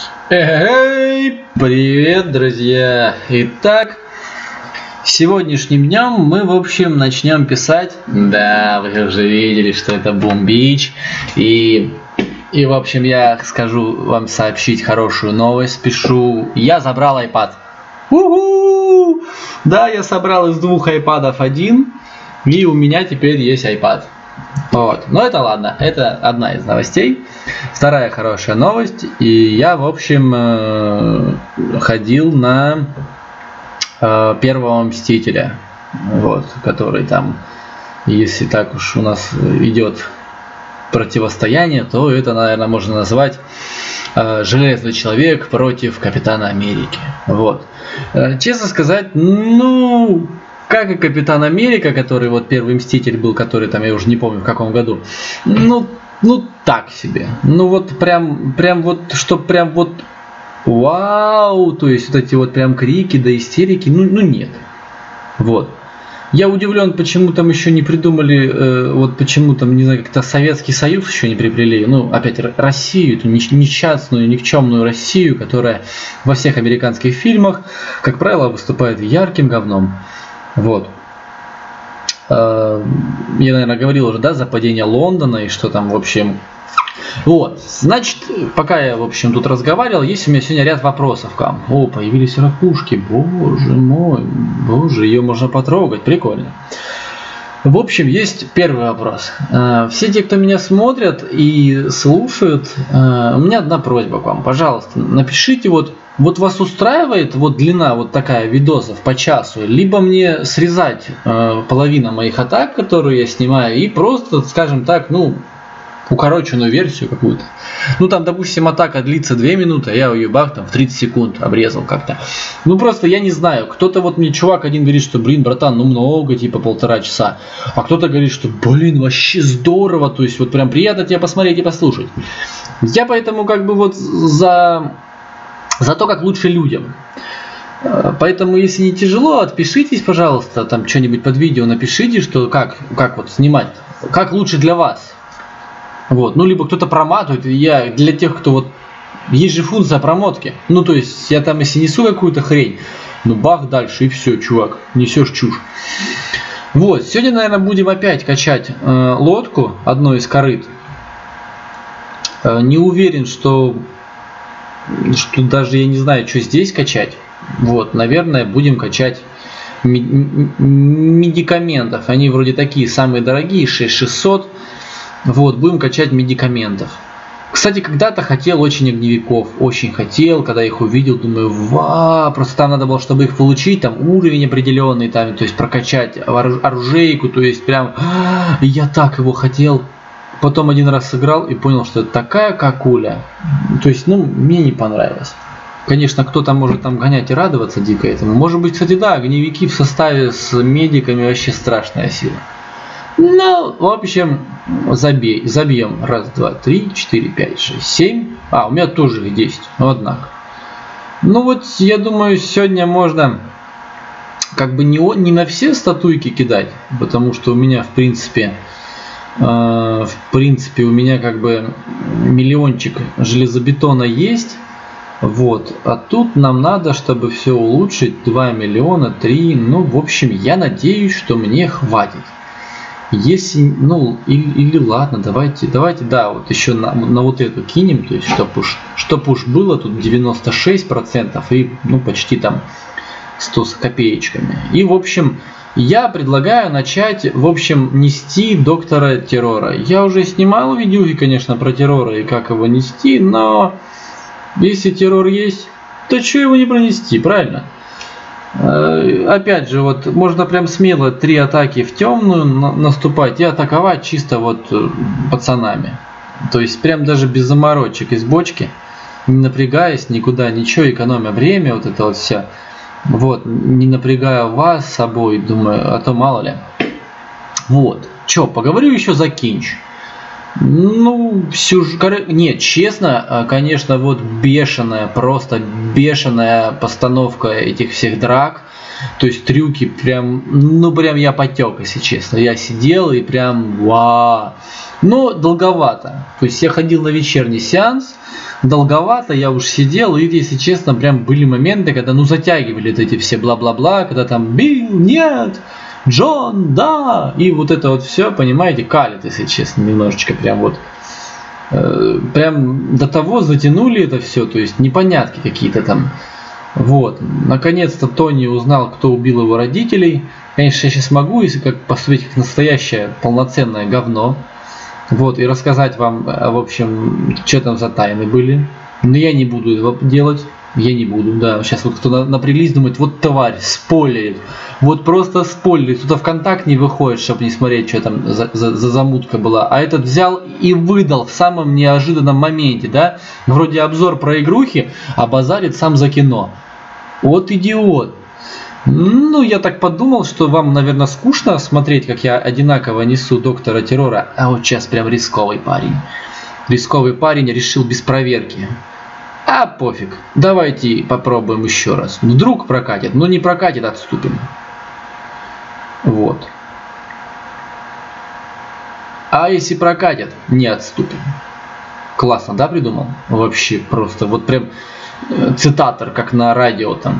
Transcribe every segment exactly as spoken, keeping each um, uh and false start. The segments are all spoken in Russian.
Эй, привет, друзья! Итак, сегодняшним днем мы, в общем, начнем писать. Да, вы уже видели, что это бомбич. И, и, в общем, я скажу вам сообщить хорошую новость. Спешу. Я забрал iPad. У-ху! Да, я собрал из двух айпадов один. И у меня теперь есть iPad. Вот. Но это ладно, это одна из новостей. Вторая хорошая новость. И я, в общем, ходил на первого Мстителя. Вот, который там, если так уж у нас идет противостояние, то это, наверное, можно назвать Железный Человек против Капитана Америки. Вот. Честно сказать, ну... Как и Капитан Америка, который вот первый Мститель был, который там, я уже не помню в каком году. Ну, ну так себе. Ну вот прям, прям вот, что прям вот вау, то есть вот эти вот прям крики, да истерики, ну, ну нет. Вот. Я удивлен, почему там еще не придумали, э, вот почему там, не знаю, как-то Советский Союз еще не приплели. Ну, опять Россию, эту несчастную, никчемную Россию, которая во всех американских фильмах, как правило, выступает ярким говном. Вот. Я, наверное, говорил уже, да, за падение Лондона и что там, в общем. Вот. Значит, пока я, в общем, тут разговаривал, есть у меня сегодня ряд вопросов к вам. О, появились ракушки. Боже мой. Боже, ее можно потрогать. Прикольно. В общем, есть первый вопрос. Все те, кто меня смотрят и слушают, у меня одна просьба к вам. Пожалуйста, напишите вот. Вот вас устраивает вот длина вот такая видосов по часу, либо мне срезать э, половину моих атак, которые я снимаю, и просто, скажем так, ну, укороченную версию какую-то. Ну, там, допустим, атака длится две минуты, а я ее бах там в тридцать секунд обрезал как-то. Ну, просто я не знаю. Кто-то вот мне, чувак один говорит, что, блин, братан, ну много, типа полтора часа. А кто-то говорит, что, блин, вообще здорово, то есть вот прям приятно тебя посмотреть и послушать. Я поэтому как бы вот за... за то, как лучше людям. Поэтому, если не тяжело, отпишитесь, пожалуйста, там что-нибудь под видео напишите, что как, как вот снимать, как лучше для вас. Вот. Ну, либо кто-то проматывает, я для тех, кто вот, есть же функция промотки. Ну, то есть, я там, если несу какую-то хрень, ну, бах, дальше, и все, чувак, несешь чушь. Вот, сегодня, наверное, будем опять качать э, лодку, одной из корыт. Э, не уверен, что... что даже я не знаю, что здесь качать. Вот, наверное, будем качать медикаментов. Они вроде такие самые дорогие, шесть тысяч шестьсот. Вот, будем качать медикаментов. Кстати, когда-то хотел очень огневиков, очень хотел, когда их увидел, думаю, вау, просто там надо было, чтобы их получить, там уровень определенный, там, то есть прокачать оружейку, то есть прям, я так его хотел. Потом один раз сыграл и понял, что это такая какуля. То есть, ну, мне не понравилось. Конечно, кто-то может там гонять и радоваться дико этому. Может быть, кстати, да, огневики в составе с медиками вообще страшная сила. Ну, в общем, забей, забьем. Раз, два, три, четыре, пять, шесть, семь. А, у меня тоже их десять. Ну, однако. Ну, вот, я думаю, сегодня можно как бы не, не на все статуйки кидать. Потому что у меня, в принципе... В принципе, у меня как бы миллиончик железобетона есть. Вот. А тут нам надо, чтобы все улучшить, два миллиона, три. Ну, в общем, я надеюсь, что мне хватит. Если, ну, или, или ладно, давайте, давайте, да, вот еще на, на вот эту кинем, то есть, чтобы уж, чтоб уж было тут девяносто шесть процентов и, ну, почти там сто с копеечками. И, в общем... Я предлагаю начать, в общем, нести доктора террора. Я уже снимал видюхи, конечно, про террора и как его нести, но если террор есть, то что его не пронести, правильно? Опять же, вот можно прям смело три атаки в темную наступать и атаковать чисто вот пацанами. То есть прям даже без заморочек из бочки, не напрягаясь никуда, ничего, экономя время, вот это вот вся. Вот, не напрягая вас с собой, думаю, а то мало ли. Вот, чё, поговорю еще за кинч. Ну, сюж... нет, честно, конечно, вот бешеная, просто бешеная постановка этих всех драк. То есть трюки прям, ну прям я потек, если честно. Я сидел и прям вау. Но долговато. То есть я ходил на вечерний сеанс, долговато, я уж сидел, и, если честно, прям были моменты, когда ну затягивали вот эти все бла-бла-бла, когда там Билл, нет, Джон, да, и вот это вот все, понимаете, калит, если честно, немножечко прям вот. Прям до того затянули это все, то есть непонятки какие-то там. Вот. Наконец-то Тони узнал, кто убил его родителей. Конечно, я сейчас могу, если как поступить как настоящее полноценное говно. Вот, и рассказать вам, в общем, что там за тайны были. Но я не буду этого делать. Я не буду, да. Сейчас вот кто напрялись, думает, вот тварь, спойлерит. Вот просто спойлерит. Кто-то ВКонтакте не выходит, чтобы не смотреть, что там за, за, за замутка была. А этот взял и выдал в самом неожиданном моменте, да. Вроде обзор про игрухи, а базарит сам за кино. Вот идиот. Ну, я так подумал, что вам, наверное, скучно смотреть, как я одинаково несу доктора террора. А вот сейчас прям рисковый парень. Рисковый парень решил без проверки. А пофиг, давайте попробуем еще раз. Вдруг прокатит, но не прокатит, отступим. Вот. А если прокатит, не отступим. Классно, да, придумал? Вообще просто, вот прям цитатор, как на радио там.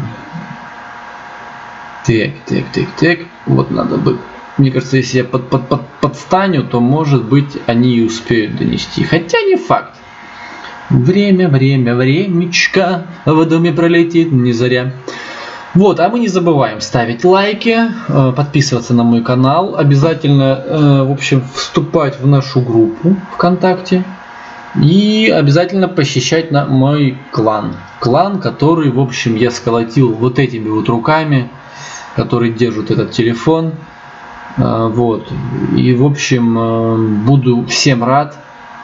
Так, так, так, так. Вот надо бы. Мне кажется, если я под, под, под, подстаню, то, может быть, они и успеют донести. Хотя не факт. Время, время, времечко в доме пролетит не зря. Вот, а мы не забываем ставить лайки, подписываться на мой канал, обязательно, в общем, вступать в нашу группу ВКонтакте и обязательно посещать на мой клан. Клан, который, в общем, я сколотил вот этими вот руками, которые держат этот телефон. Вот, и, в общем, буду всем рад.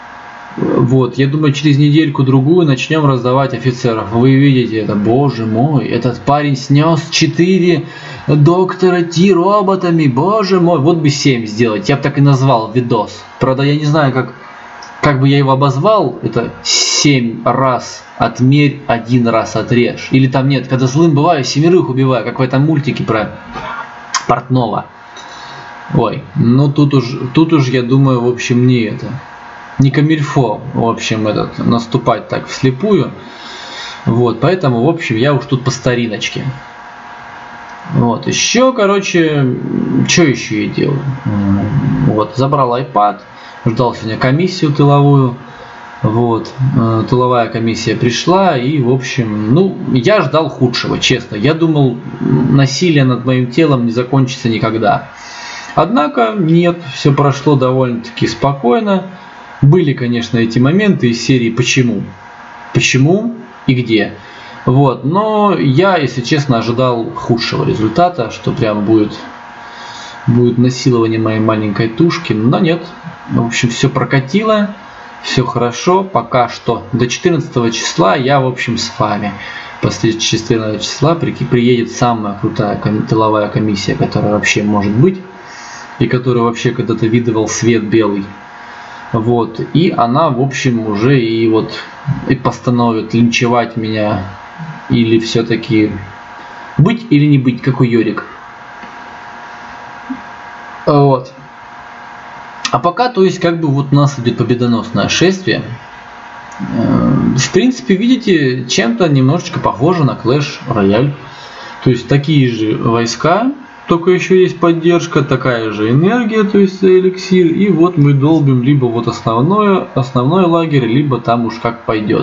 Вот, я думаю, через недельку-другую начнем раздавать офицеров. Вы видите это, боже мой, этот парень снес четыре доктора Ти роботами, боже мой. Вот бы семь сделать, я бы так и назвал видос. Правда, я не знаю, как, как бы я его обозвал, это семь раз отмерь, один раз отрежь. Или там нет, когда злым бываю, семерых убиваю, как в этом мультике про Портнова. Ой, ну тут уж, тут уж я думаю, в общем, не это. Не камильфо, в общем, этот, наступать так вслепую. Вот, поэтому, в общем, я уж тут по стариночке. Вот, еще, короче, что еще я делаю? Вот, забрал iPad, ждал сегодня комиссию тыловую. Вот, тыловая комиссия пришла, и, в общем, ну, я ждал худшего, честно. Я думал, насилие над моим телом не закончится никогда. Однако, нет, все прошло довольно-таки спокойно. Были, конечно, эти моменты из серии «Почему?», «Почему?» и «Где?». Вот, но я, если честно, ожидал худшего результата, что прям будет, будет насилование моей маленькой тушки, но нет. В общем, все прокатило, все хорошо, пока что. До четырнадцатого числа я, в общем, с вами. После четырнадцатого числа приедет самая крутая тыловая комиссия, которая вообще может быть, и которая вообще когда-то видывал свет белый. Вот, и она, в общем, уже и вот и постановит линчевать меня, или все-таки быть или не быть, как у Йорик. Вот. А пока, то есть, как бы вот у нас идет победоносное шествие. В принципе, видите, чем-то немножечко похоже на Clash Royale. То есть, такие же войска, только еще есть поддержка, такая же энергия, то есть эликсир, и вот мы долбим либо вот основное, основной лагерь, либо там уж как пойдет.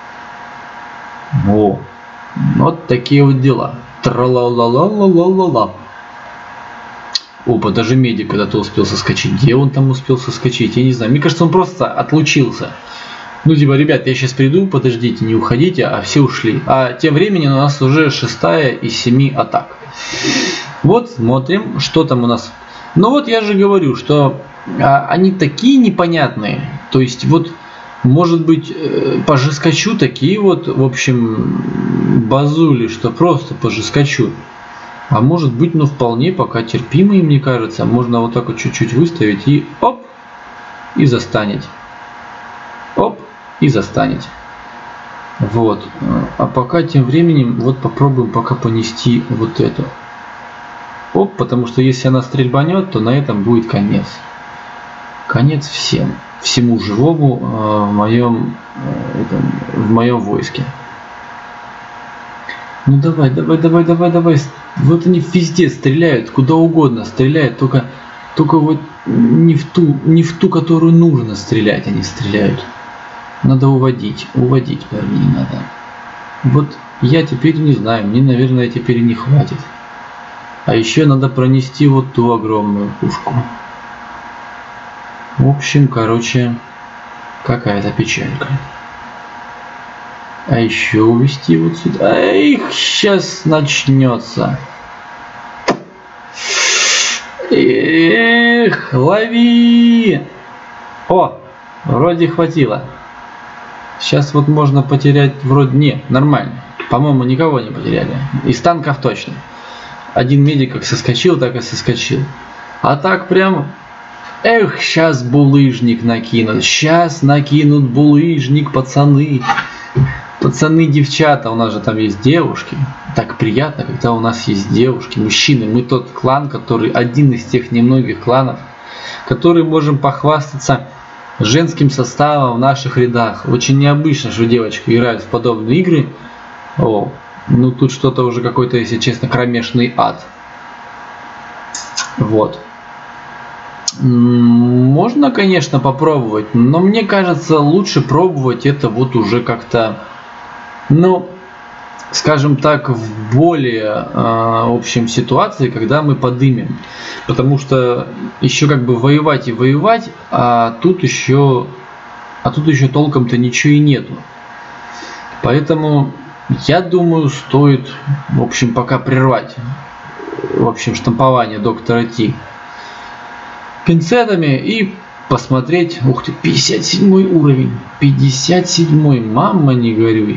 Во. Вот такие вот дела. Тра-ла-ла-ла-ла-ла-ла-ла. Опа, даже медик когда-то успел соскочить. Где он там успел соскочить? Я не знаю. Мне кажется, он просто отлучился. Ну, типа, ребят, я сейчас приду, подождите, не уходите, а все ушли. А тем временем у нас уже шестая из семи атак. Вот, смотрим, что там у нас. Ну вот я же говорю, что а, они такие непонятные. То есть вот, может быть, э, пожескочу такие вот, в общем, базули, что просто пожескочу. А может быть, ну вполне пока терпимые, мне кажется. Можно вот так вот чуть-чуть выставить и оп, и застанет. Оп, и застанет. Вот. А пока тем временем, вот попробуем пока понести вот это. Оп, потому что если она стрельбанет, то на этом будет конец. Конец всем. Всему живому э, в моем э, этом, в моем войске. Ну давай, давай, давай, давай, давай. Вот они везде стреляют, куда угодно стреляют, только, только вот не в ту, не в ту, которую нужно стрелять, они стреляют. Надо уводить, уводить, парни, надо. Вот я теперь не знаю, мне, наверное, теперь не хватит. А еще надо пронести вот ту огромную пушку. В общем, короче, какая-то печалька. А еще увести вот сюда. Эх, сейчас начнется. Эх, лови! О, вроде хватило. Сейчас вот можно потерять вроде... Не, нормально. По-моему, никого не потеряли. Из танков точно. Один медик как соскочил, так и соскочил. А так прям... Эх, сейчас булыжник накинут. Сейчас накинут булыжник, пацаны. Пацаны, девчата, у нас же там есть девушки. Так приятно, когда у нас есть девушки, мужчины. Мы тот клан, который один из тех немногих кланов, который можем похвастаться женским составом в наших рядах. Очень необычно, что девочки играют в подобные игры. О, ну тут что-то уже какой-то, если честно, кромешный ад. Вот. Можно, конечно, попробовать, но мне кажется, лучше пробовать это вот уже как-то, ну, скажем так, в более э, общем ситуации, когда мы подымем. Потому что еще как бы воевать и воевать, а тут еще, а тут еще толком-то ничего и нету. Поэтому я думаю, стоит, в общем, пока прервать, в общем, штампование доктора Ти пинцетами и посмотреть. Ух ты, пятьдесят седьмой уровень, пятьдесят седьмой, мама не горюй.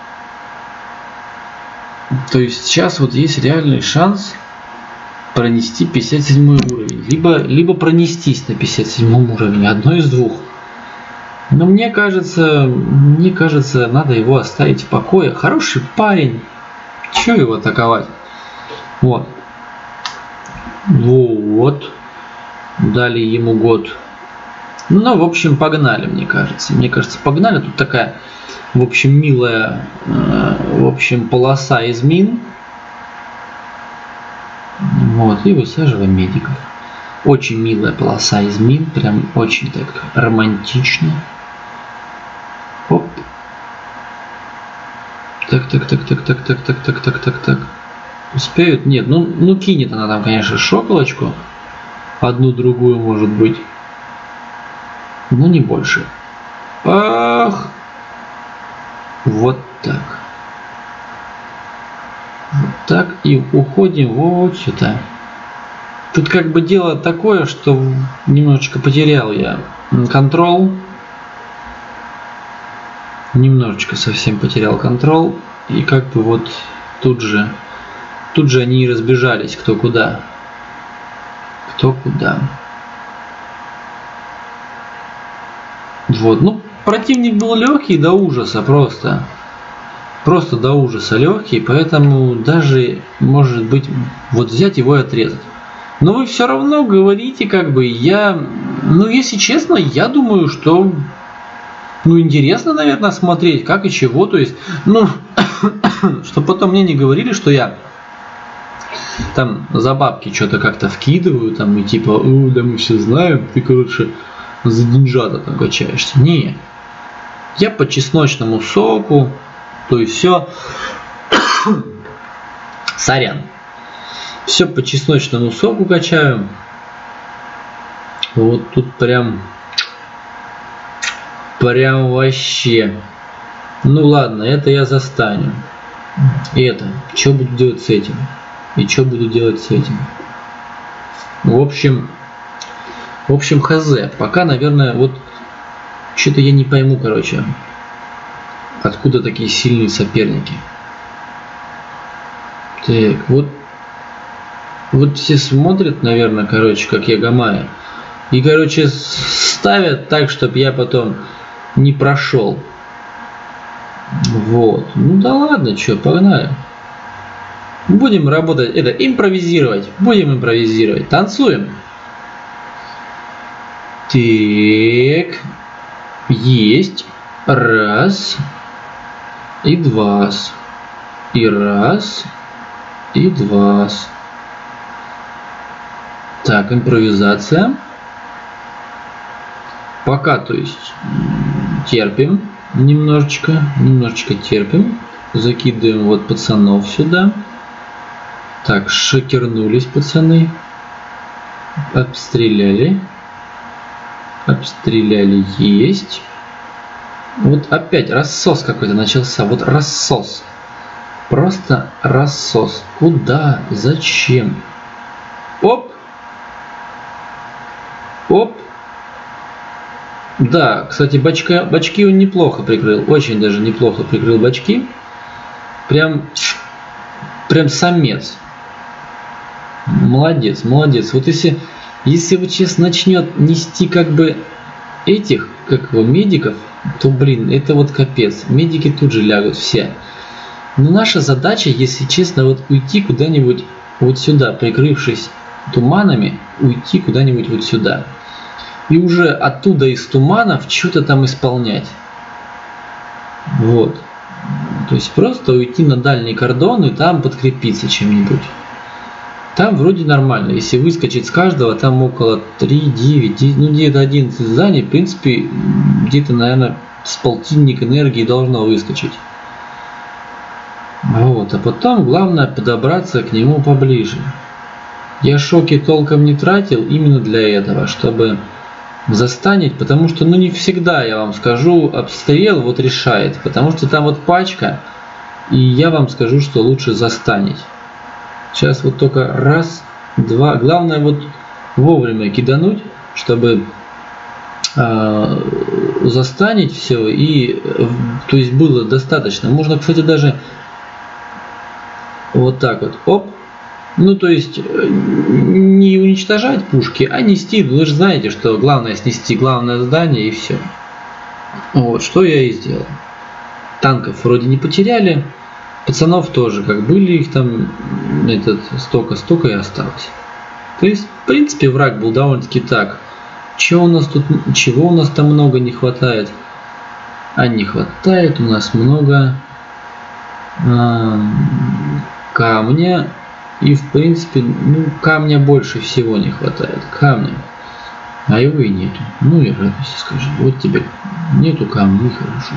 То есть сейчас вот есть реальный шанс пронести пятьдесят седьмой уровень, либо либо пронестись на пятьдесят седьмом уровне, одно из двух. Но мне кажется, мне кажется, надо его оставить в покое. Хороший парень, чего его атаковать? Вот, вот. Дали ему год. Ну, в общем, погнали, мне кажется. Мне кажется, погнали. Тут такая, в общем, милая, э, в общем, полоса из мин. Вот, и высаживаем медиков. Очень милая полоса из мин. Прям очень так романтично. Оп. Так, так, так, так, так, так, так, так, так, так, так. Успеют? Нет, ну, ну кинет она там, конечно, шоколочку. Одну-другую, может быть. Ну, не больше. Ах! Вот так. Вот так. И уходим вот сюда. Тут как бы дело такое, что немножечко потерял я контрол. Немножечко совсем потерял контрол. И как бы вот тут же... Тут же они и разбежались кто куда. Кто куда. Вот, ну, противник был легкий до ужаса просто. Просто до ужаса легкий, поэтому даже, может быть, вот взять его и отрезать. Но вы все равно говорите, как бы, я, ну, если честно, я думаю, что, ну, интересно, наверное, смотреть, как и чего, то есть, ну, чтобы потом мне не говорили, что я там за бабки что-то как-то вкидываю, там, и типа, о, да мы все знаем, ты, короче, за деньжата там качаешься. Не, я по чесночному соку, то есть все, сорян, все по чесночному соку качаю. Вот тут прям, прям вообще. Ну ладно, это я застану. И это, что буду делать с этим? И что буду делать с этим? В общем, в общем, хз. Пока, наверное, вот что-то я не пойму, короче, откуда такие сильные соперники. Так, вот, вот все смотрят, наверное, короче, как я гамаю. И, короче, ставят так, чтобы я потом не прошел. Вот. Ну да ладно, что, погнали. Будем работать, это импровизировать. Будем импровизировать. Танцуем. Так. Есть. Раз. И два. И раз. И два. Так, импровизация. Пока, то есть, терпим немножечко. Немножечко терпим. Закидываем вот пацанов сюда. Так, шокернулись пацаны. Обстреляли. Обстреляли. Есть. Вот опять рассос какой-то начался. Вот рассос. Просто рассос. Куда? Зачем? Оп. Оп. Да, кстати, бачка, бачки он неплохо прикрыл. Очень даже неплохо прикрыл бачки. Прям, прям самец. Молодец, молодец. Вот если, если вот сейчас начнет нести как бы этих, как его, медиков, то, блин, это вот капец. Медики тут же лягут все. Но наша задача, если честно, вот уйти куда-нибудь вот сюда, прикрывшись туманами, уйти куда-нибудь вот сюда. И уже оттуда из туманов что-то там исполнять. Вот. То есть просто уйти на дальний кордон и там подкрепиться чем-нибудь. Там вроде нормально. Если выскочить с каждого, там около три, девять, десять, ну где-то одиннадцать зданий, в принципе, где-то, наверное, с полтинник энергии должно выскочить. Вот. А потом главное подобраться к нему поближе. Я шоки толком не тратил именно для этого, чтобы застанить, потому что, ну, не всегда, я вам скажу, обстрел вот решает, потому что там вот пачка, и я вам скажу, что лучше застанить. Сейчас вот только раз, два, главное вот вовремя кидануть, чтобы э, застанить все, и, то есть, было достаточно. Можно, кстати, даже вот так вот, оп. Ну, то есть, не уничтожать пушки, а нести. Вы же знаете, что главное снести главное здание и все. Вот, что я и сделал. Танков вроде не потеряли. Пацанов тоже, как были их там, этот, столько-столько и осталось. То есть, в принципе, враг был довольно-таки так. Чего у нас тут, чего у нас там много не хватает? А не хватает у нас много а, камня. И в принципе, ну, камня больше всего не хватает. Камня. А его и нету. Ну и радуйся, скажи. Вот тебе нету камня, и хорошо.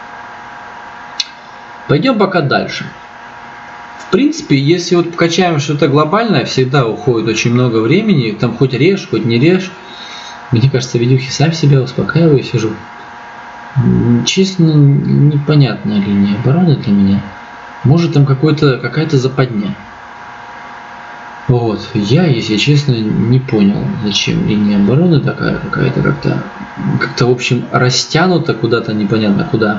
Пойдем пока дальше. В принципе, если вот покачаем что-то глобальное, всегда уходит очень много времени. Там хоть режь, хоть не режь. Мне кажется, видюхи сам себя успокаиваю, сижу. Честно, непонятная линия обороны для меня. Может там какой-то, какая-то западня. Вот, я, если честно, не понял, зачем линия обороны такая какая-то, как-то, как-то, в общем, растянута куда-то непонятно куда.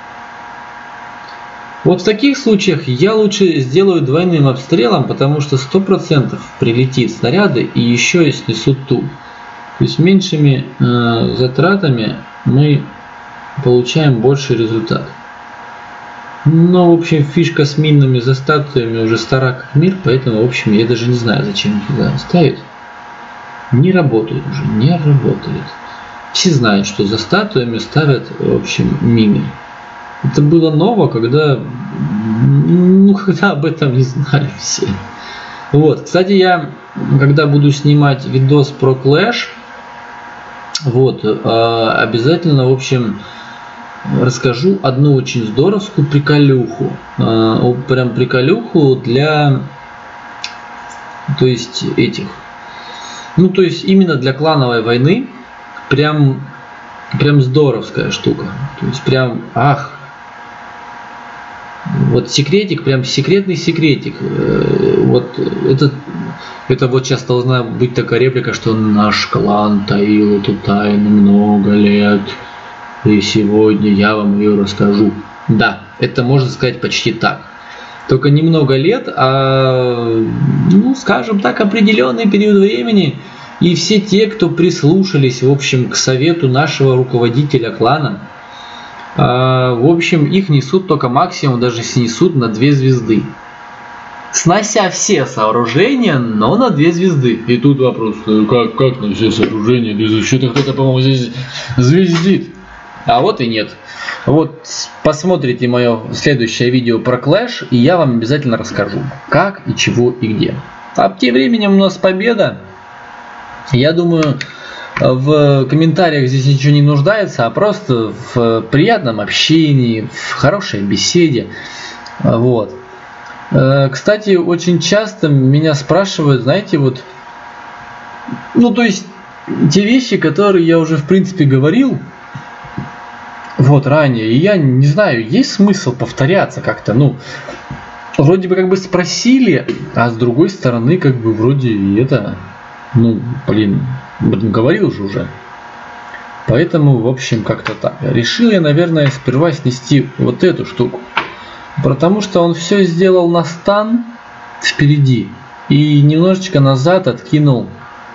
Вот в таких случаях я лучше сделаю двойным обстрелом, потому что сто процентов прилетит снаряды и еще и снесут ту. То есть меньшими э, затратами мы получаем больший результат. Но, в общем, фишка с минными за статуями уже стара как мир, поэтому, в общем, я даже не знаю, зачем их туда ставить. Не работает уже, не работает. Все знают, что за статуями ставят, в общем, мины. Это было ново, когда, ну, когда об этом не знали все. Вот, кстати, я, когда буду снимать видос про Clash, вот, обязательно, в общем, расскажу одну очень здоровскую приколюху. Прям приколюху для, то есть, этих. Ну, то есть, именно для клановой войны. Прям, прям здоровская штука. То есть, прям, ах. Вот секретик, прям секретный секретик. Вот это, это вот сейчас должна быть такая реплика, что наш клан таил эту тайну много лет. И сегодня я вам ее расскажу. Да, это можно сказать почти так. Только немного лет, а, ну, скажем так, определенный период времени. И все те, кто прислушались, в общем, к совету нашего руководителя клана, а, в общем, их несут только максимум, даже снесут на две звезды. снося все сооружения, но на две звезды. И тут вопрос, как, как на все сооружения? Что-то кто-то, по-моему, здесь звездит. А вот и нет. Вот посмотрите мое следующее видео про Clash, и я вам обязательно расскажу, как и чего и где. А тем временем у нас победа. Я думаю, в комментариях здесь ничего не нуждается, а просто в приятном общении, в хорошей беседе. Вот. Кстати, очень часто меня спрашивают, знаете, вот, ну, то есть, те вещи, которые я уже, в принципе, говорил, вот, ранее, и я не знаю, есть смысл повторяться как-то, ну, вроде бы как бы спросили, а с другой стороны, как бы, вроде и это, ну, блин, блин, говорил же уже. Поэтому, в общем, как-то так. Решил я, наверное, сперва снести вот эту штуку. Потому что он все сделал на стан впереди и немножечко назад откинул.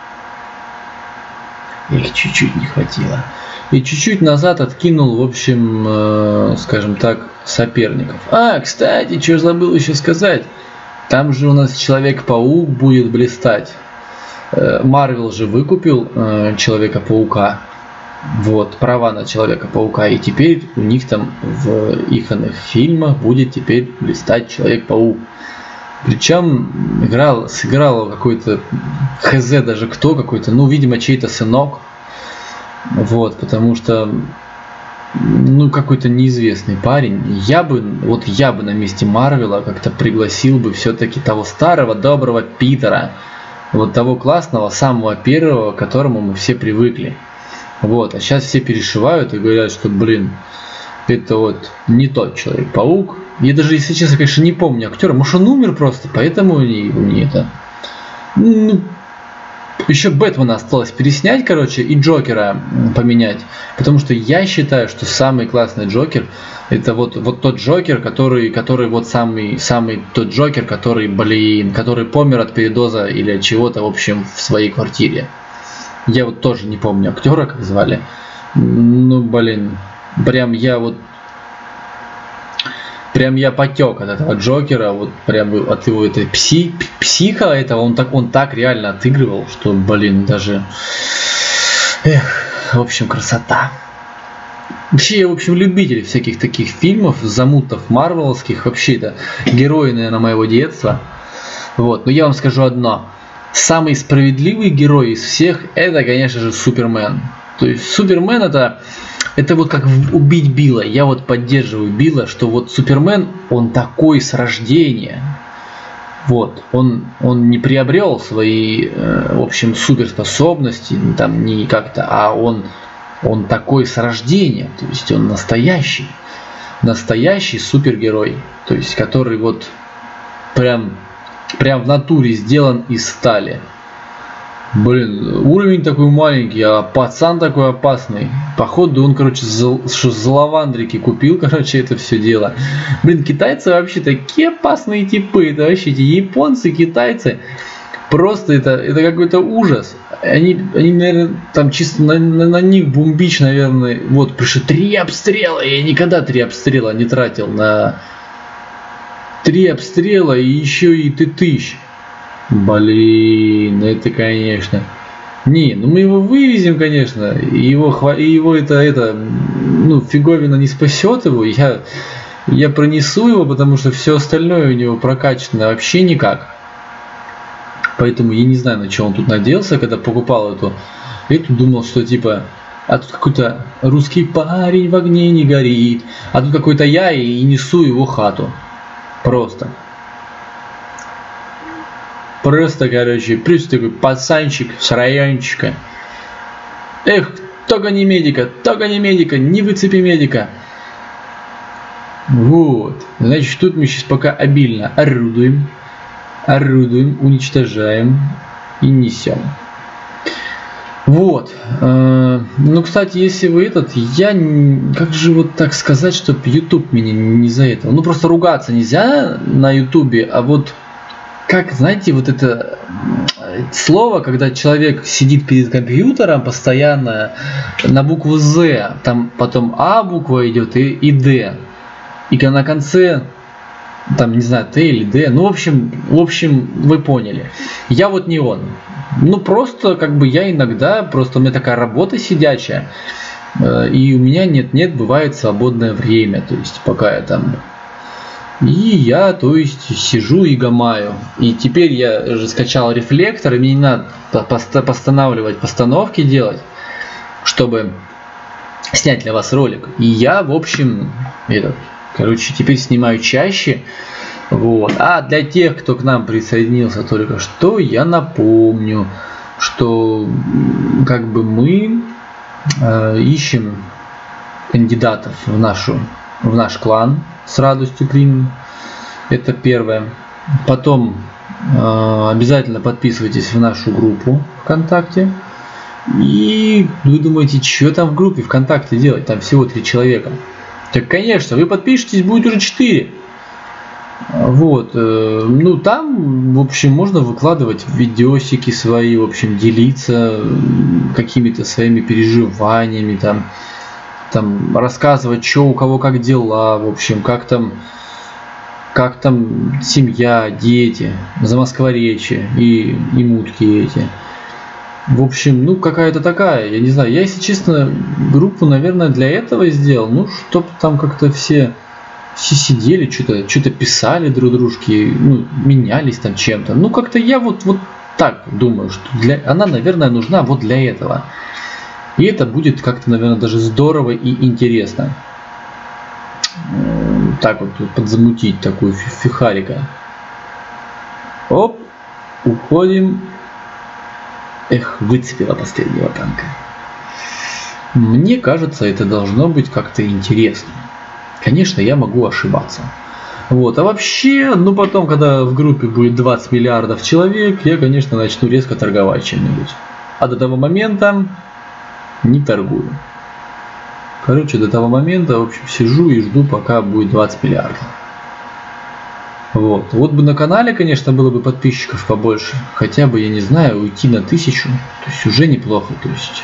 Их чуть-чуть не хватило. И чуть-чуть назад откинул, в общем, э, скажем так, соперников. А, кстати, что забыл еще сказать. Там же у нас Человек-паук будет блистать. Марвел же выкупил э, Человека-паука. Вот, права на Человека-паука. И теперь у них там в их фильмах будет теперь блистать Человек-паук. Причем играл, сыграл какой-то хз даже кто какой-то, ну, видимо, чей-то сынок. Вот, потому что, ну, какой-то неизвестный парень. Я бы, вот я бы на месте Марвела как-то пригласил бы все-таки того старого доброго Питера. Вот того классного, самого первого, к которому мы все привыкли. Вот, а сейчас все перешивают и говорят, что, блин, это вот не тот Человек-паук. Я даже, если честно, конечно, не помню актера. Может, он умер просто, поэтому не, не это. Ну, еще Бэтмена осталось переснять, короче, и Джокера поменять. Потому что я считаю, что самый классный Джокер это вот, вот тот Джокер, который, который вот самый, самый тот Джокер, который, блин, который помер от передоза или от чего-то, в общем, в своей квартире. Я вот тоже не помню актера, как звали. Ну, блин, прям я вот, прям я потек от этого Джокера, вот прям от его этой пси, психа этого, он так, он так реально отыгрывал, что, блин, даже, эх, в общем, красота. Вообще, я, в общем, любитель всяких таких фильмов, замутов марвеловских, вообще это герои, наверное, моего детства. Вот, но я вам скажу одно. Самый справедливый герой из всех, это, конечно же, Супермен. То есть Супермен это, это вот как убить Билла. Я вот поддерживаю Билла, что вот Супермен, он такой с рождения. Вот, он, он не приобрел свои, э, в общем, суперспособности, там, не как-то, а он, он такой с рождения. То есть он настоящий, настоящий супергерой. То есть который вот прям... Прям в натуре сделан из стали. Блин, уровень такой маленький, а пацан такой опасный. Походу он, короче, что за лавандрики купил, короче, это все дело. Блин, китайцы вообще такие опасные типы. Это вообще эти японцы, китайцы. Просто это, это какой-то ужас. Они, они, наверное, там чисто на, на, на них бомбич, наверное. Вот, пришло три обстрела. Я никогда три обстрела не тратил на... Три обстрела и еще и ты тысяч. Блин, это, конечно. Не, ну мы его вывезем, конечно. И его, и его это, это, ну, фиговина не спасет его. Я, я пронесу его, потому что все остальное у него прокачано вообще никак. Поэтому я не знаю, на что он тут надеялся, когда покупал эту. Эту думал, что типа, а тут какой-то русский парень в огне не горит. А тут какой-то я и несу его хату. Просто. Просто, короче, плюс такой пацанчик с райончика. Эх, только не медика, только не медика, не выцепи медика. Вот. Значит, тут мы сейчас пока обильно орудуем. Орудуем, уничтожаем и несем. Вот. Ну, кстати, если вы этот, я, как же вот так сказать, чтобы YouTube меня не за это. Ну, просто ругаться нельзя на YouTube, а вот, как, знаете, вот это слово, когда человек сидит перед компьютером постоянно на букву Z, там потом А буква идет и, и D. И на конце там, не знаю, Т или Д. Ну, в общем, в общем, вы поняли. Я вот не он. Ну, просто, как бы, я иногда, просто у меня такая работа сидячая, и у меня нет-нет, бывает свободное время, то есть, пока я там... И я, то есть, сижу и гамаю. И теперь я же скачал рефлектор, и мне не надо постанавливать постановки делать, чтобы снять для вас ролик. И я, в общем, этот, короче, теперь снимаю чаще. Вот. А для тех, кто к нам присоединился только что, я напомню, что как бы мы э, ищем кандидатов в нашу в наш клан, с радостью примем. Это первое. Потом э, обязательно подписывайтесь в нашу группу ВКонтакте. И вы думаете, что там в группе ВКонтакте делать? Там всего три человека. Так, конечно, вы подпишетесь, будет уже четыре. Вот. Э, ну, там, в общем, можно выкладывать видосики свои, в общем, делиться какими-то своими переживаниями, там, там рассказывать, что у кого как дела, в общем, как там, как там семья, дети, замоскворечье и, и мутки эти. В общем, ну какая-то такая, я не знаю, я, если честно, группу, наверное, для этого сделал, ну, чтобы там как-то все, все сидели, что-то что-то писали друг дружке, ну, менялись там чем-то. Ну, как-то я вот, вот так думаю, что для, она, наверное, нужна вот для этого. И это будет как-то, наверное, даже здорово и интересно. Так вот подзамутить такую фихарика. Оп, уходим. Эх, выцепила последнего танка. Мне кажется, это должно быть как-то интересно. Конечно, я могу ошибаться. Вот, а вообще, ну потом, когда в группе будет двадцать миллиардов человек, я, конечно, начну резко торговать чем-нибудь. А до того момента не торгую. Короче, до того момента, в общем, сижу и жду, пока будет двадцать миллиардов. Вот. Вот бы на канале, конечно, было бы подписчиков побольше. Хотя бы, я не знаю, уйти на тысячу. То есть уже неплохо. То есть.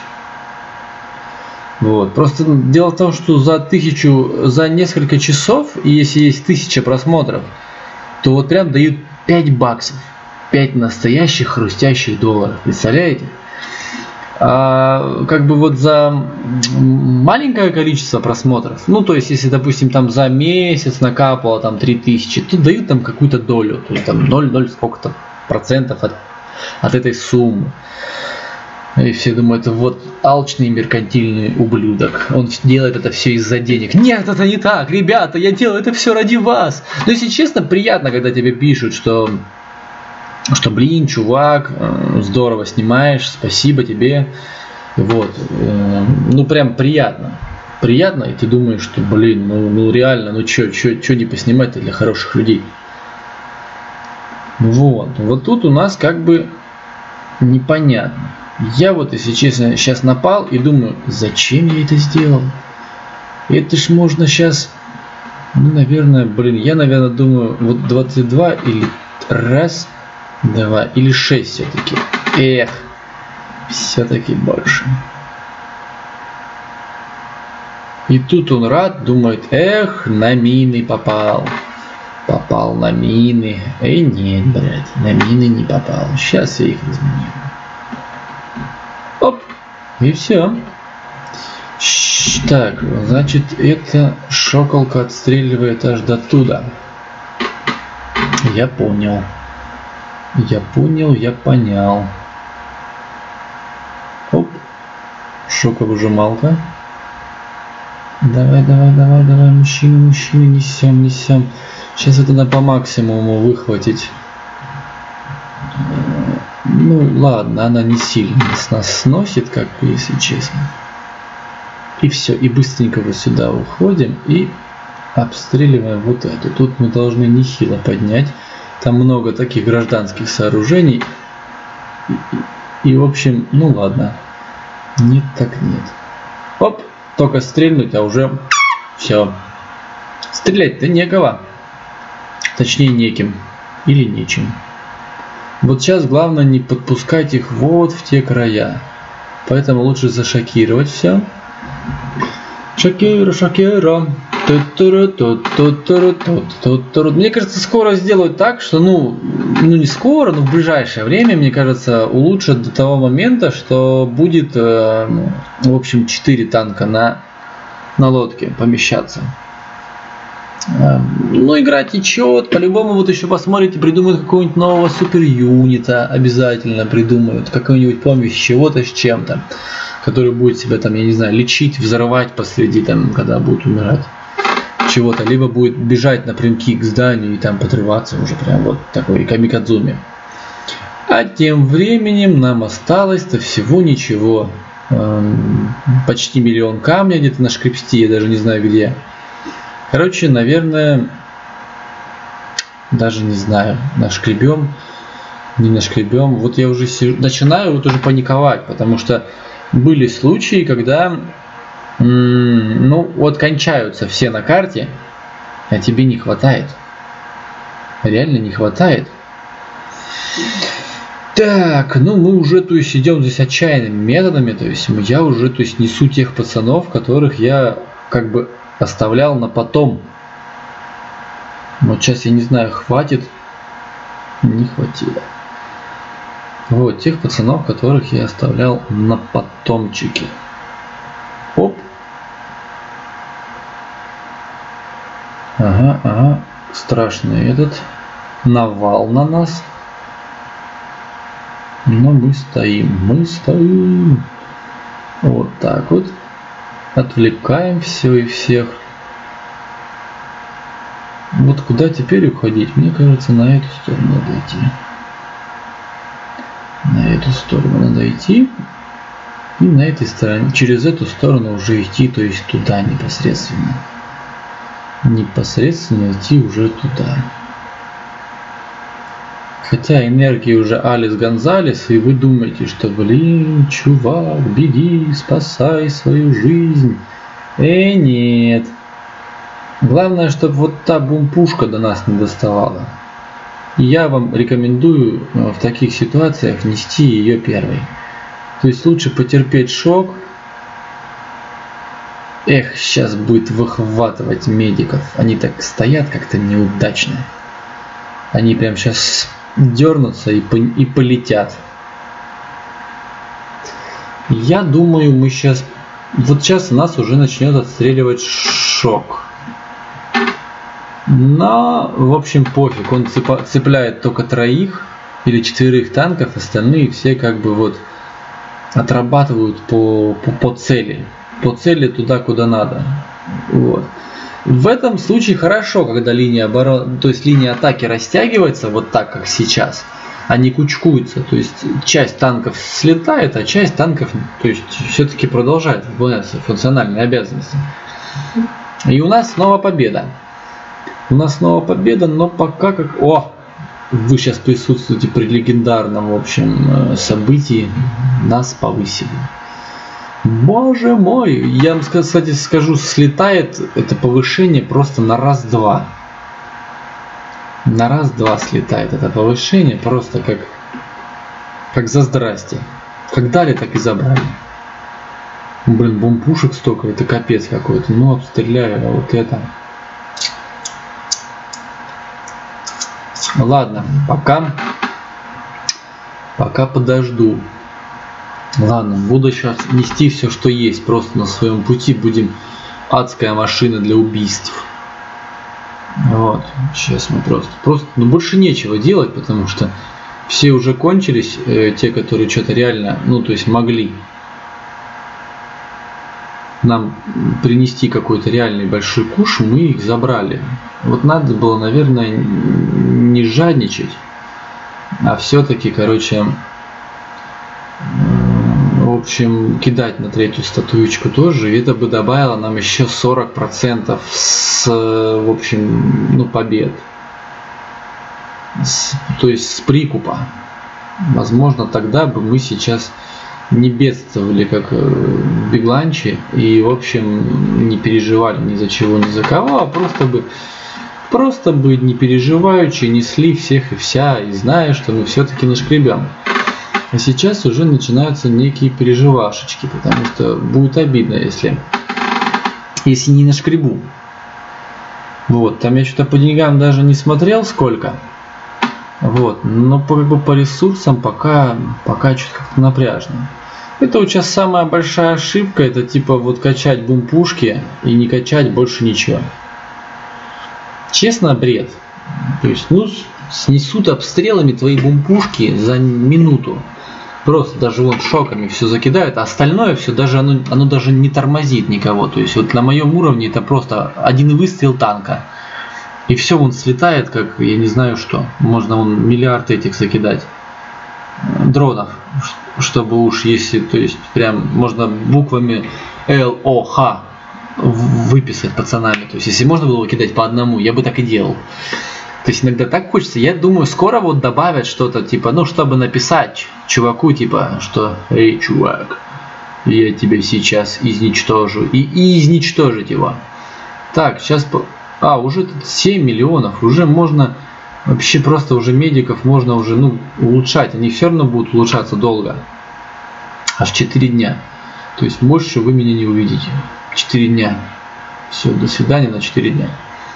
Вот. Просто дело в том, что за тысячу, за несколько часов, и если есть тысяча просмотров, то вот прям дают пять баксов. пять настоящих хрустящих долларов. Представляете? А, как бы вот за маленькое количество просмотров, ну то есть если, допустим, там за месяц накапало там три тысячи, то дают там какую-то долю, то есть там ноль ноль сколько-то процентов от, от этой суммы. И все думают, вот алчный меркантильный ублюдок, он делает это все из-за денег. Нет, это не так, ребята, я делаю это все ради вас. Но если честно, приятно, когда тебе пишут, что что, блин, чувак, здорово снимаешь, спасибо тебе. Вот. Ну, прям приятно. Приятно, и ты думаешь, что, блин, ну, ну реально, ну чё, чё, чё не поснимать-то для хороших людей. Вот. Вот тут у нас как бы непонятно. Я вот, если честно, сейчас напал и думаю, зачем я это сделал? Это ж можно сейчас, ну, наверное, блин, я, наверное, думаю, вот двадцать два или раз... Два или шесть все-таки. Эх, все-таки больше. И тут он рад, думает, эх, на мины попал. Попал на мины. Эй, нет, блядь, на мины не попал. Сейчас я их изменю. Оп, и все. Так, значит, эта шоколка отстреливает аж до туда. Я понял. Я понял, я понял. Оп. Шоковыжималка. Давай, давай, давай, давай, мужчина, мужчина, несем, несем. Сейчас это надо по максимуму выхватить. Ну ладно, она не сильно нас сносит, как бы, если честно. И все, и быстренько вот сюда уходим и обстреливаем вот эту. Тут мы должны нехило поднять. Там много таких гражданских сооружений. И, и, и в общем, ну ладно. Нет, так нет. Оп, только стрельнуть, а уже все. Стрелять-то некого. Точнее, неким. Или нечем. Вот сейчас главное не подпускать их вот в те края. Поэтому лучше зашокировать все. Шокиро, шокиро. Мне кажется, скоро сделают так, что, ну, ну не скоро, но в ближайшее время, мне кажется, улучшат до того момента, что будет, э, в общем, четыре танка на, на лодке помещаться. Э, ну, игра течет, по-любому вот еще посмотрите, придумают какого-нибудь нового супер юнита, обязательно придумают, какую-нибудь помощь чего-то с чем-то, который будет себя там, я не знаю, лечить, взорвать посреди, там, когда будут умирать. Чего-то, либо будет бежать напрямки к зданию и там подрываться уже прям вот такой камикадзуми. А тем временем нам осталось-то всего ничего. Эм, почти миллион камня где-то нашкребсти, я даже не знаю где. Короче, наверное, даже не знаю, нашкребем, не нашкребем. Вот я уже сижу, начинаю вот уже паниковать, потому что были случаи, когда ну, вот кончаются все на карте, а тебе не хватает. Реально не хватает. Так, ну мы уже, то есть, идем здесь отчаянными методами, то есть, я уже, то есть, несу тех пацанов, которых я, как бы, оставлял на потом. Вот сейчас, я не знаю, хватит. Не хватило. Вот, тех пацанов, которых я оставлял на потомчике. Оп. Ага, ага. Страшный этот навал на нас. Но мы стоим, мы стоим. Вот так вот. Отвлекаем все и всех. Вот куда теперь уходить? Мне кажется, на эту сторону надо идти. На эту сторону надо идти. И на этой стороне, через эту сторону уже идти, то есть туда непосредственно. Непосредственно идти уже туда. Хотя энергии уже Алис Гонзалес, и вы думаете, что, блин, чувак, беги, спасай свою жизнь. Э, нет. Главное, чтобы вот та бумпушка до нас не доставала. И я вам рекомендую в таких ситуациях нести ее первой. То есть лучше потерпеть шок. Эх, сейчас будет выхватывать медиков. Они так стоят как-то неудачно. Они прям сейчас дернутся и, по и полетят. Я думаю, мы сейчас... Вот сейчас нас уже начнет отстреливать шок. Но, в общем, пофиг. Он цепа цепляет только троих или четверых танков. Остальные все как бы вот отрабатывают по, по, по цели. По цели туда, куда надо. Вот. В этом случае хорошо, когда линия обороны, то есть линия атаки растягивается вот так, как сейчас. Они кучкуются. То есть часть танков слетает, а часть танков, то есть, все-таки продолжает выполнять функциональные обязанности. И у нас снова победа. У нас снова победа, но пока как... О! Вы сейчас присутствуете при легендарном, в общем, событии. Нас повысили. Боже мой! Я вам, кстати, скажу, слетает это повышение просто на раз-два. На раз-два слетает это повышение, просто как, как за здрасте. Как дали, так и забрали. Блин, бомбушек столько, это капец какой-то. Ну, обстреляю, а вот это... Ладно, пока, пока подожду. Ладно, буду сейчас нести все, что есть. Просто на своем пути будем адская машина для убийств. Вот, сейчас мы просто, просто, ну больше нечего делать, потому что все уже кончились, э, те, которые что-то реально, ну то есть могли нам принести какой-то реальный большой куш, мы их забрали. Вот надо было, наверное, не жадничать, а все-таки, короче, в общем, кидать на третью статуечку тоже. И это бы добавило нам еще сорок процентов с, в общем, ну, побед. С, то есть с прикупа. Возможно, тогда бы мы сейчас не бедствовали, как бегланчи, и, в общем, не переживали ни за чего, ни за кого, а просто бы просто бы не переживаючи несли всех и вся, и зная, что мы все-таки нашкребем. А сейчас уже начинаются некие переживашечки, потому что будет обидно, если, если не нашкребу. Вот, там я что-то по деньгам даже не смотрел сколько. Вот, но по, как бы по ресурсам пока, пока что-то как-то напряжно. Это вот сейчас самая большая ошибка, это типа вот качать бум-пушки и не качать больше ничего. Честно, бред. То есть, ну, снесут обстрелами твои бум-пушки за минуту. Просто даже вон шоками все закидают, а остальное все даже оно, оно даже не тормозит никого. То есть вот на моем уровне это просто один выстрел танка. И все он слетает, как я не знаю что. Можно вон миллиард этих закидать. Дронов. Чтобы уж если, то есть прям можно буквами Л О Х выписать пацанами. То есть если можно было кидать по одному, я бы так и делал. То есть иногда так хочется. Я думаю, скоро вот добавят что-то типа, ну, чтобы написать чуваку, типа, что эй, чувак, я тебя сейчас изничтожу. И, и изничтожить его. Так, сейчас... А, уже семь миллионов. Уже можно... Вообще просто уже медиков можно уже, ну, улучшать. Они все равно будут улучшаться долго. Аж четыре дня. То есть больше вы меня не увидите. четыре дня. Все, до свидания на четыре дня.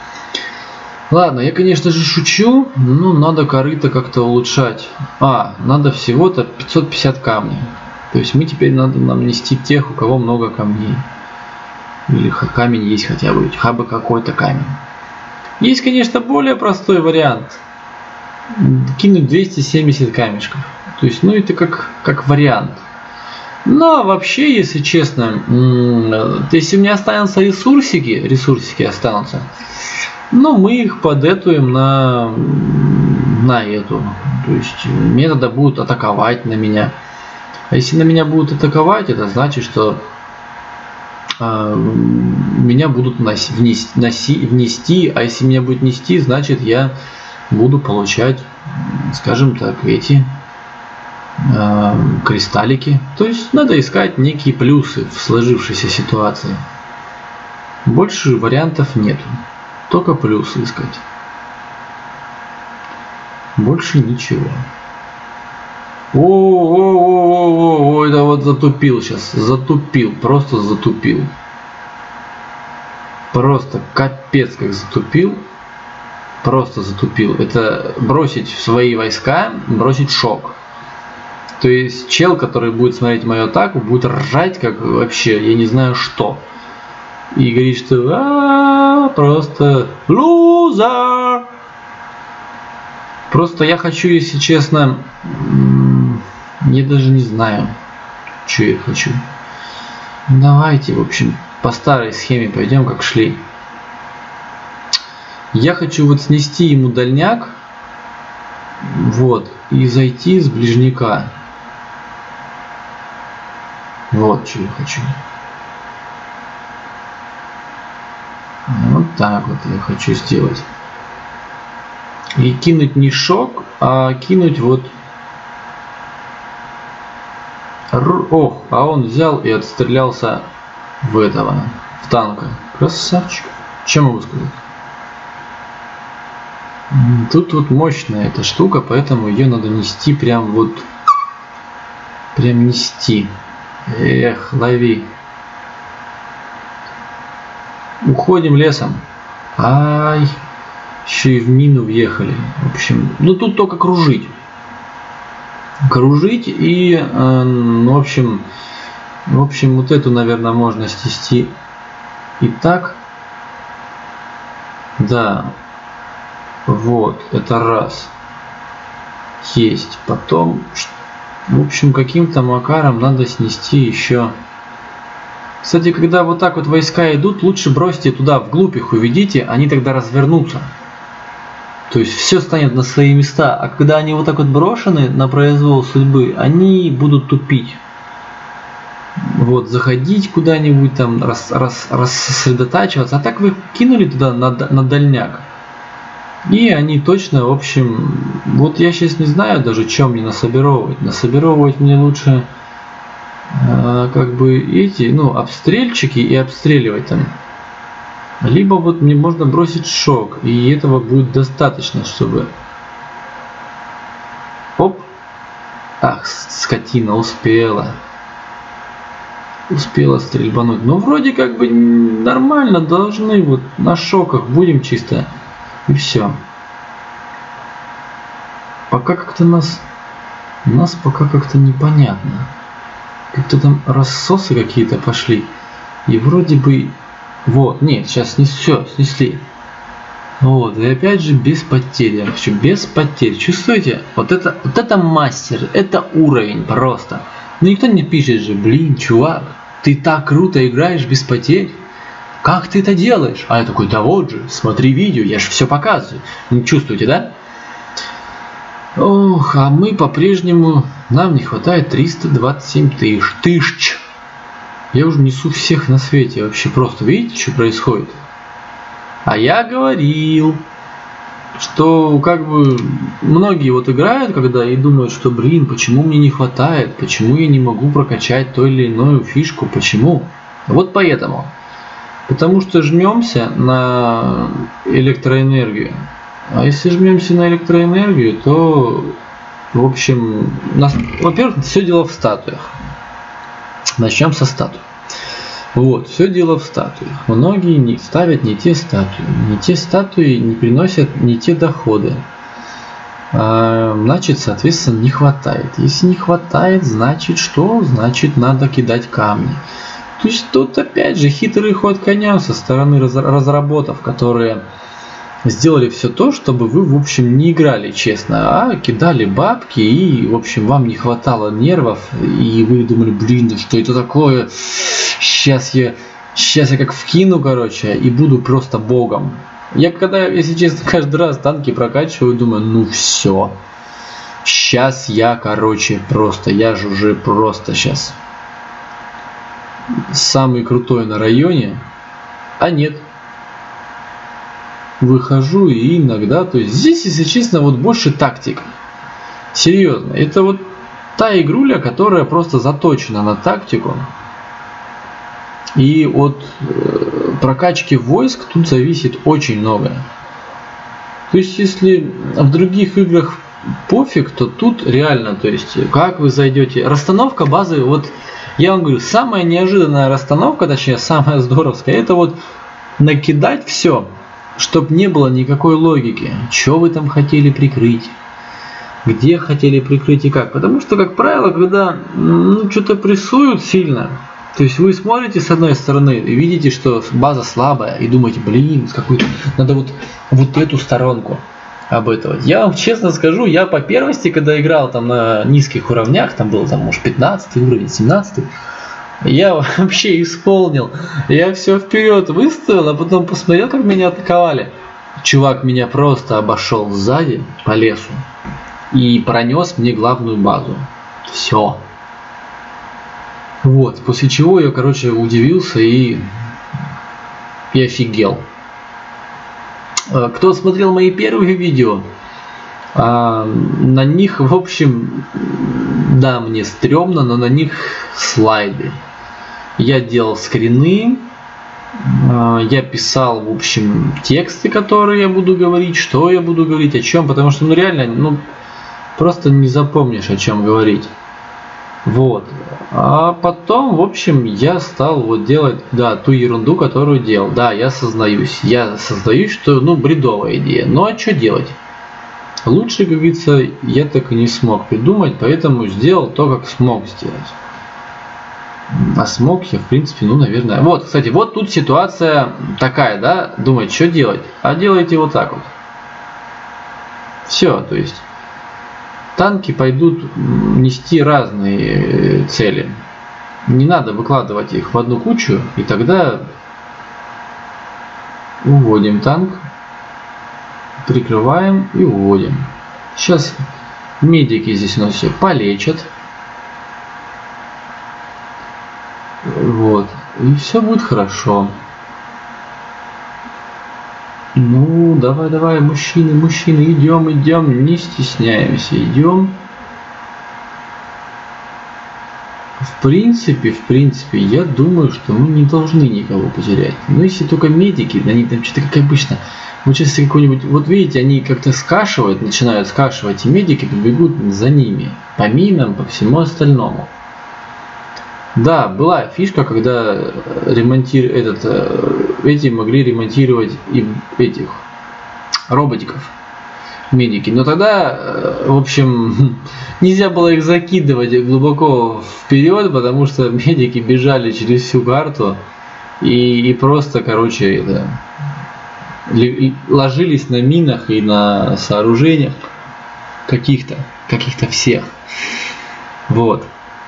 Ладно, я, конечно же, шучу, но надо корыто как-то улучшать. А, надо всего-то пятьсот пятьдесят камней. То есть мы теперь надо нам нести тех, у кого много камней. Или камень есть хотя бы, хотя бы какой-то камень. Есть, конечно, более простой вариант. Кинуть двести семьдесят камешков. То есть, ну это как, как вариант. Но вообще, если честно, если у меня останутся ресурсики, ресурсики останутся, но мы их подэтуем на, на эту. То есть мне тогда будут атаковать на меня. А если на меня будут атаковать, это значит, что э, меня будут внести, внести, внести. А если меня будет нести, значит я буду получать, скажем так, эти э, кристаллики. То есть надо искать некие плюсы в сложившейся ситуации. Больше вариантов нету. Только плюсы искать. Больше ничего. О-о-о-о-о-о, это вот затупил сейчас. Затупил. Просто затупил. Просто капец как затупил. Просто затупил. Это бросить в свои войска, бросить шок. То есть чел, который будет смотреть мою атаку, будет ржать как вообще, я не знаю что. И говорит, что а, просто лузер. Просто я хочу, если честно, я даже не знаю, что я хочу. Давайте, в общем, по старой схеме пойдем, как шли. Я хочу вот снести ему дальняк, вот, и зайти с ближняка. Вот что я хочу. Вот так вот я хочу сделать. И кинуть не шок, а кинуть вот... Ох, а он взял и отстрелялся в этого, в танка. Красавчик. Чем могу сказать? Тут вот мощная эта штука, поэтому ее надо нести прям вот... Прям нести. Эх, лови. Уходим лесом. Ай, еще и в мину въехали. В общем, ну тут только кружить. Кружить и, э, ну, в общем, в общем, вот эту, наверное, можно снести и так. Да. Вот, это раз. Есть. Потом, в общем, каким-то макаром надо снести еще... Кстати, когда вот так вот войска идут, лучше бросьте туда, вглубь их уведите, они тогда развернутся. То есть все станет на свои места. А когда они вот так вот брошены на произвол судьбы, они будут тупить. Вот, заходить куда-нибудь там, рас, рас, рассредотачиваться. А так вы кинули туда на, на дальняк. И они точно, в общем, вот я сейчас не знаю даже, чем мне насобировывать. Насобировывать мне лучше... как бы эти, ну, обстрельчики и обстреливать там. Либо вот мне можно бросить шок, и этого будет достаточно, чтобы... Оп! Ах, скотина, успела. успела стрельбануть. Но вроде как бы нормально должны. Вот на шоках будем чисто. И все. Пока как-то нас... Нас пока как-то непонятно. Как-то там рассосы какие-то пошли. И вроде бы... Вот, нет, сейчас не все, снесли. Вот, и опять же без потерь. Я хочу без потерь. Чувствуете? Вот это, вот это мастер, это уровень просто. Но никто не пишет же, блин, чувак, ты так круто играешь без потерь. Как ты это делаешь? А я такой, да вот же, смотри видео, я же все показываю. Ну, чувствуете, да? Ох, а мы по-прежнему, нам не хватает триста двадцать семь тысяч. Тысяч. Я уже несу всех на свете вообще просто. Видите, что происходит? А я говорил, что как бы многие вот играют, когда и думают, что блин, почему мне не хватает, почему я не могу прокачать ту или иную фишку, почему? Вот поэтому. Потому что жмемся на электроэнергию. А если жмемся на электроэнергию, то, в общем, нас, во-первых, все дело в статуях. Начнем со статуй. Вот, все дело в статуях. Многие не ставят не те статуи. Не те статуи не приносят не те доходы. А, значит, соответственно, не хватает. Если не хватает, значит что? Значит, надо кидать камни. То есть тут опять же хитрый ход коня со стороны разработов, которые сделали все то, чтобы вы, в общем, не играли честно, а кидали бабки, и, в общем, вам не хватало нервов, и вы думали, блин, да что это такое? Сейчас я, сейчас я как вкину, короче, и буду просто богом. Я когда, если честно, каждый раз танки прокачиваю, думаю, ну все. Сейчас я, короче, просто, я же уже просто сейчас самый крутой на районе, а нет. Выхожу и иногда, то есть здесь, если честно, вот больше тактика. Серьезно, это вот та игруля, которая просто заточена на тактику. И от э, прокачки войск тут зависит очень многое. То есть если в других играх пофиг, то тут реально, то есть как вы зайдете. Расстановка базы, вот я вам говорю, самая неожиданная расстановка, точнее самая здоровская, это вот накидать все, чтобы не было никакой логики. Что вы там хотели прикрыть? Где хотели прикрыть и как? Потому что, как правило, когда ну, что-то прессуют сильно, то есть вы смотрите с одной стороны и видите, что база слабая, и думаете, блин, какой-то надо вот, вот эту сторонку обытывать. Я вам честно скажу, я по первости, когда играл там на низких уровнях, там был там может пятнадцатый уровень, семнадцатый, я вообще исполнил. Я все вперед выставил, а потом посмотрел, как меня атаковали. Чувак меня просто обошел сзади по лесу и пронес мне главную базу. Все. Вот, после чего я, короче, удивился и, и офигел. Кто смотрел мои первые видео, на них, в общем, да, мне стрёмно, но на них слайды. Я делал скрины, я писал, в общем, тексты, которые я буду говорить, что я буду говорить, о чем, потому что, ну, реально, ну, просто не запомнишь, о чем говорить. Вот. А потом, в общем, я стал вот делать, да, ту ерунду, которую делал. Да, я сознаюсь. Я сознаюсь, что, ну, бредовая идея. Ну, а что делать? Лучше, как говорится, я так и не смог придумать, поэтому сделал то, как смог сделать. А смог я, в принципе, ну, наверное... Вот, кстати, вот тут ситуация такая, да? Думать, что делать? А делайте вот так вот. Все, то есть... Танки пойдут нести разные цели. Не надо выкладывать их в одну кучу, и тогда уводим танк, прикрываем и уводим. Сейчас медики здесь у нас все полечат. Вот. И все будет хорошо. Ну, давай, давай, мужчины, мужчины, идем, идем, не стесняемся, идем. В принципе, в принципе, я думаю, что мы не должны никого потерять. Но если только медики, они там что-то как обычно. Вот сейчас какой-нибудь, вот видите, они как-то скашивают, начинают скашивать, и медики побегут за ними, по минам, по всему остальному. Да, была фишка, когда ремонтир... этот, эти могли ремонтировать и этих роботиков, медики. Но тогда, в общем, нельзя было их закидывать глубоко вперед, потому что медики бежали через всю карту и, и просто, короче, это, ложились на минах и на сооружениях каких-то, каких-то всех. Вот.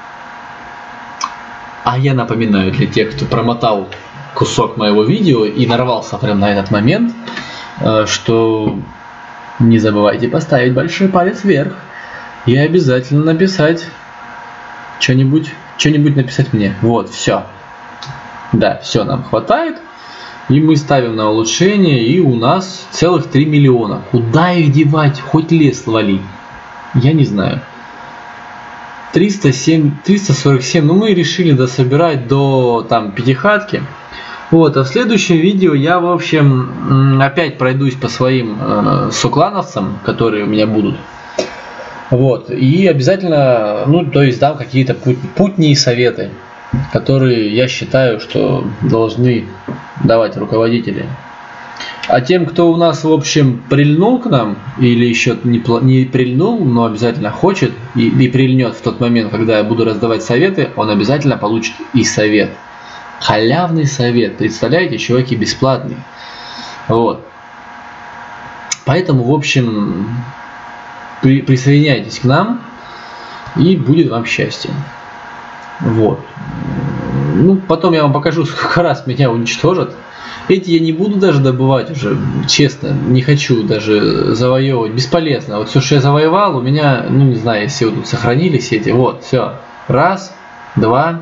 А я напоминаю для тех, кто промотал кусок моего видео и нарвался прямо на этот момент, что не забывайте поставить большой палец вверх и обязательно написать что-нибудь, что-нибудь написать мне. Вот, все. Да, все нам хватает. И мы ставим на улучшение, и у нас целых три миллиона. Куда их девать? Хоть лес вали. Я не знаю. триста семь, триста сорок семь, ну мы решили дособирать до там пятихатки. Вот, а в следующем видео я, в общем, опять пройдусь по своим э, соклановцам, которые у меня будут. Вот, и обязательно, ну, то есть дам какие-то пут, путние советы, которые я считаю, что должны давать руководители. А тем, кто у нас, в общем, прильнул к нам, или еще не, не прильнул, но обязательно хочет, и, и прильнет в тот момент, когда я буду раздавать советы, он обязательно получит и совет. Халявный совет. Представляете, чуваки, бесплатный. Вот. Поэтому, в общем, при, присоединяйтесь к нам, и будет вам счастье. Вот. Ну, потом я вам покажу, сколько раз меня уничтожат. Эти я не буду даже добывать уже, честно, не хочу даже завоевывать, бесполезно. Вот все, что я завоевал, у меня, ну не знаю, если вот тут сохранились эти, вот, все. Раз, два,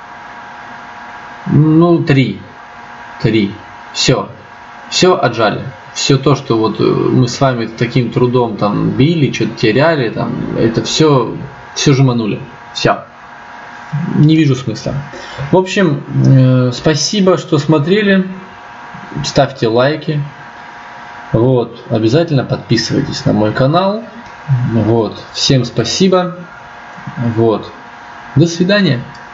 ну, три. Три. Все. Все отжали. Все то, что вот мы с вами таким трудом там били, что-то теряли, там, это все, все жеманули. Все. Не вижу смысла. В общем, э, спасибо, что смотрели. Ставьте лайки. Вот. Обязательно подписывайтесь на мой канал. Вот. Всем спасибо. Вот. До свидания.